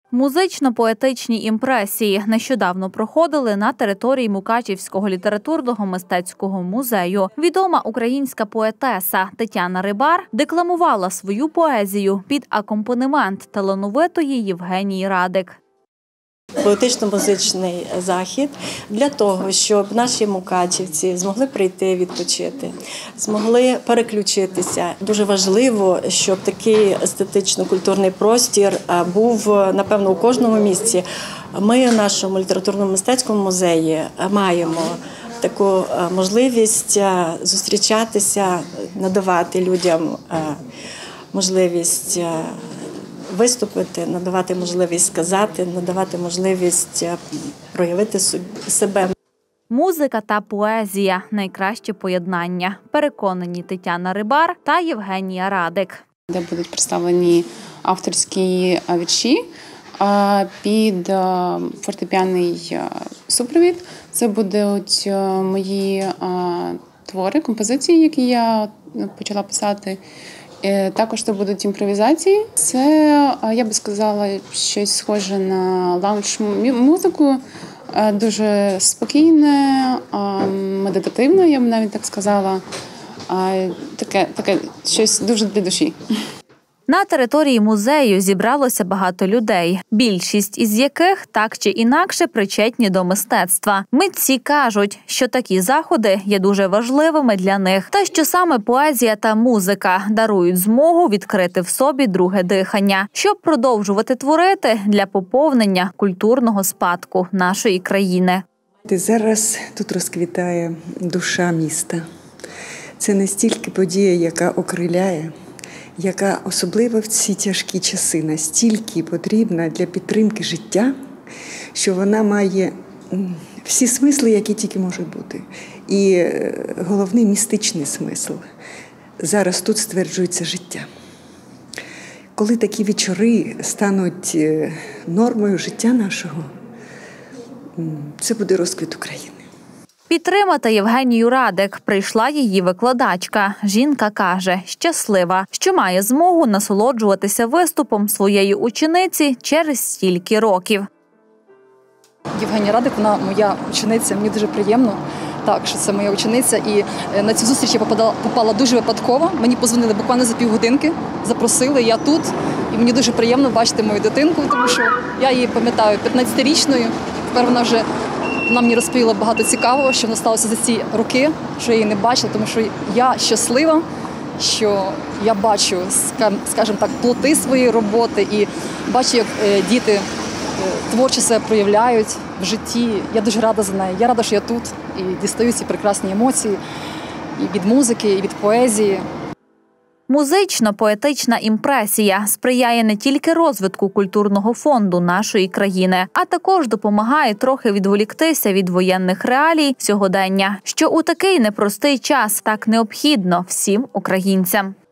Музично-поетичні імпресії нещодавно проходили на території Мукачівського літературного мистецького музею. Відома українська поетеса Тетяна Рибар декламувала свою поезію під акомпанемент талановитої Євгенії Радик. Поетично-музичний захід для того, щоб наші мукачівці змогли прийти відпочити, змогли переключитися. Дуже важливо, щоб такий естетично-культурний простір був, напевно, у кожному місці. Ми в нашому літературному мистецькому музеї маємо таку можливість зустрічатися, надавати людям можливість виступити, надавати можливість сказати, надавати можливість проявити себе. Музика та поезія – найкраще поєднання, переконані Тетяна Рибар та Євгенія Радик. Де будуть представлені авторські вірші під фортепіаний супровід. Це будуть мої твори, композиції, які я почала писати. Також це будуть імпровізації. Це, я би сказала, щось схоже на лаунж-музику, дуже спокійне, медитативне, я б навіть так сказала. Таке щось дуже для душі. На території музею зібралося багато людей, більшість із яких так чи інакше причетні до мистецтва. Митці кажуть, що такі заходи є дуже важливими для них, та що саме поезія та музика дарують змогу відкрити в собі друге дихання, щоб продовжувати творити для поповнення культурного спадку нашої країни. Зараз тут розквітає душа міста. Це не стільки подія, яка окриляє, яка особливо в ці тяжкі часи настільки потрібна для підтримки життя, що вона має всі смисли, які тільки можуть бути. І головний містичний смисл. Зараз тут стверджується життя. Коли такі вечори стануть нормою життя нашого, це буде розквіт України. Підтримати Євгенію Радик прийшла її викладачка. Жінка каже, щаслива, що має змогу насолоджуватися виступом своєї учениці через стільки років. Євгенія Радик, вона моя учениця, мені дуже приємно, що це моя учениця. І на цю зустріч я попала дуже випадково. Мені подзвонили буквально за півгодинки, запросили, я тут. І мені дуже приємно бачити мою дитинку, тому що я її пам'ятаю 15-річною. Тепер вона мені розповіла багато цікавого, що сталося за ці роки, що я її не бачила, тому що я щаслива, що я бачу, скажімо так, плоди своєї роботи і бачу, як діти творчо себе проявляють в житті. Я дуже рада за неї. Я рада, що я тут і дістаю ці прекрасні емоції і від музики, і від поезії. Музично-поетична імпресія сприяє не тільки розвитку культурного фонду нашої країни, а також допомагає трохи відволіктися від воєнних реалій сьогодення, що у такий непростий час так необхідно всім українцям.